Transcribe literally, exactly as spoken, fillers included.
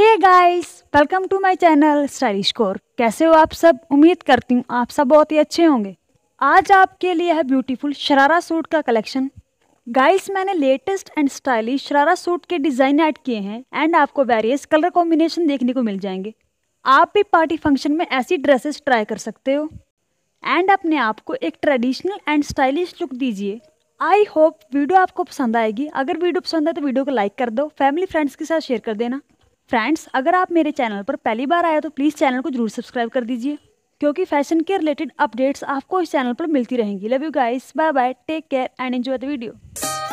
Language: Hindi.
Hey guys, welcome to my channel stylish core. कैसे हो आप सब? उम्मीद करती हूँ आप सब बहुत ही अच्छे होंगे। आज आपके लिए है ब्यूटीफुल शरारा सूट का कलेक्शन। गाइस, मैंने latest and stylish sharara suit के डिज़ाइन ऐड किए हैं एंड आपको वेरियस कलर कॉम्बिनेशन देखने को मिल जाएंगे। आप भी पार्टी फंक्शन में ऐसी ड्रेसेस ट्राई कर सकते हो एंड अपने आप को एक ट्रेडिशनल एंड स्टाइलिश लुक दीजिए। आई होप वीडियो आपको पसंद आएगी। अगर वीडियो पसंद है तो वीडियो को लाइक कर दो, फैमिली फ्रेंड्स के साथ शेयर कर देना। फ्रेंड्स, अगर आप मेरे चैनल पर पहली बार आए तो प्लीज़ चैनल को जरूर सब्सक्राइब कर दीजिए, क्योंकि फैशन के रिलेटेड अपडेट्स आपको इस चैनल पर मिलती रहेंगी। Love you guys, bye bye, take care and enjoy the video.